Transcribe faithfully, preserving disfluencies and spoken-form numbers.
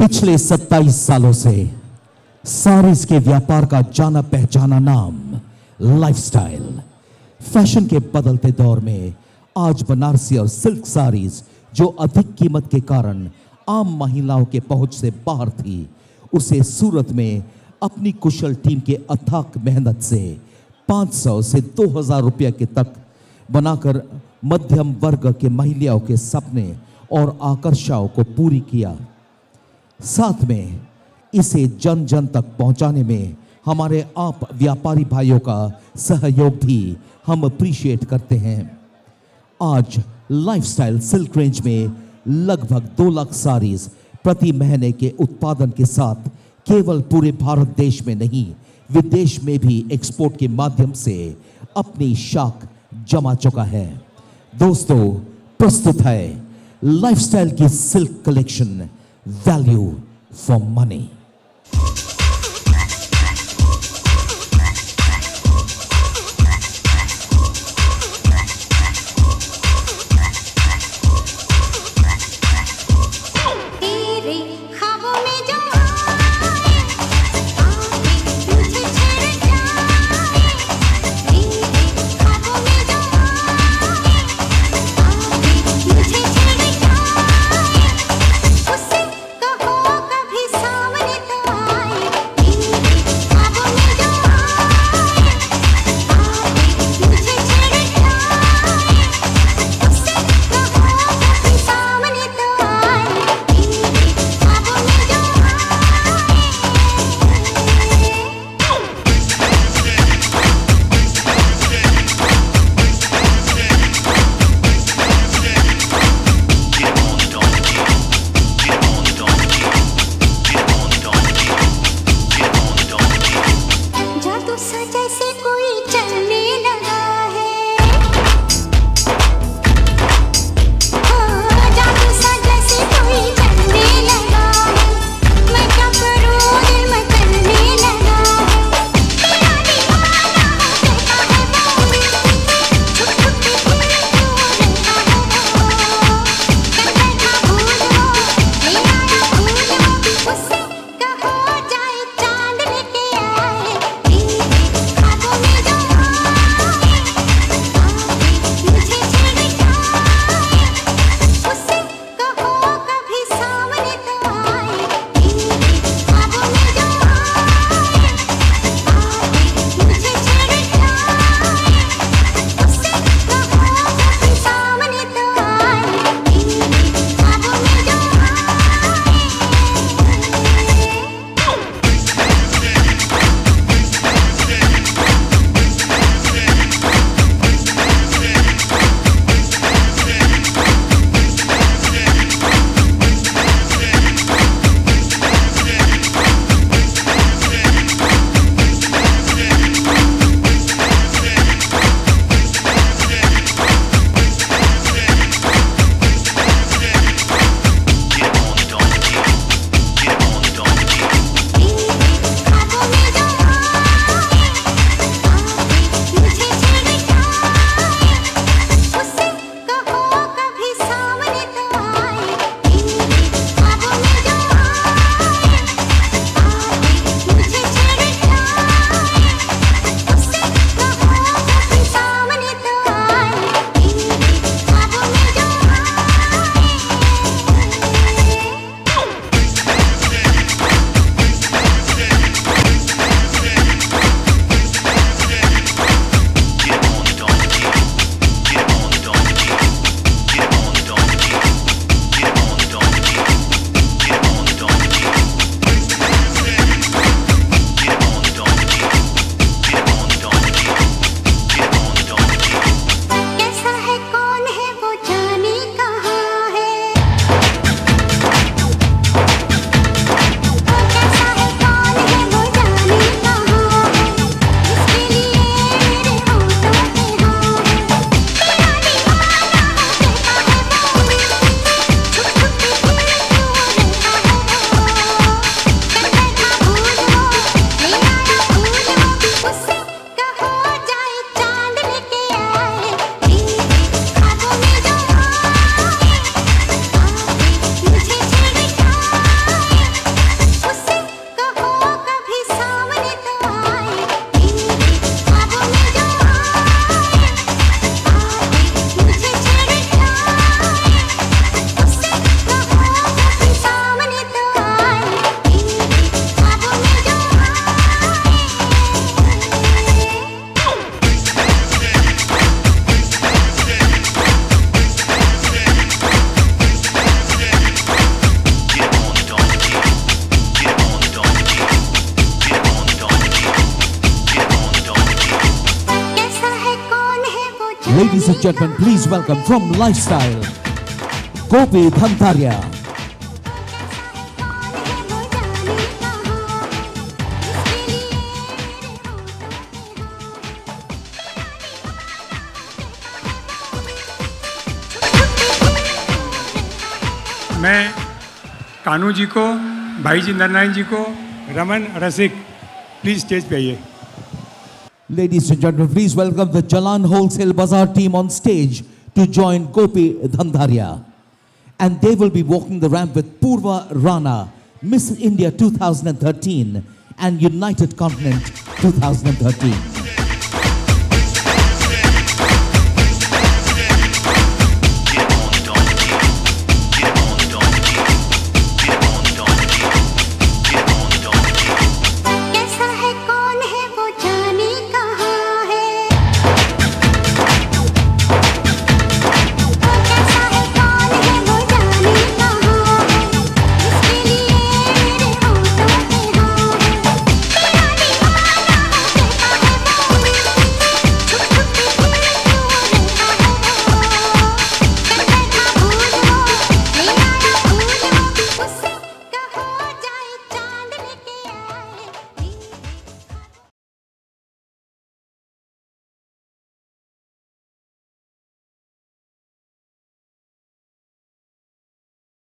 पिछले सत्ताईस सालों से सारीज के व्यापार का जाना पहचाना नाम लाइफस्टाइल। फैशन के बदलते दौर में आज बनारसी और सिल्क साड़ीज जो अधिक कीमत के कारण आम महिलाओं के पहुंच से बाहर थी, उसे सूरत में अपनी कुशल टीम के अथाक मेहनत से पाँच सौ से दो हज़ार रुपये के तक बनाकर मध्यम वर्ग के महिलाओं के सपने और आकर्षाओं को पूरी किया। साथ में इसे जन जन तक पहुंचाने में हमारे आप व्यापारी भाइयों का सहयोग भी हम अप्रिशिएट करते हैं। आज लाइफस्टाइल सिल्क रेंज में लगभग दो लाख साड़ीज प्रति महीने के उत्पादन के साथ केवल पूरे भारत देश में नहीं, विदेश में भी एक्सपोर्ट के माध्यम से अपनी शाख जमा चुका है। दोस्तों, प्रस्तुत है लाइफस्टाइल की silk collection value for money. सामने Ladies and gentlemen, please welcome from Lifestyle, Gopi Dhantaria. मैं कानू जी को, भाई जी नारायण जी को, रमन रसिक प्लीज स्टेज पे आइए. Ladies and gentlemen, please welcome the Jalan Wholesale Bazaar team on stage to join Gopi Dhantaria. And they will be walking the ramp with Purva Rana, Miss India two thousand thirteen and United Continent two thousand thirteen.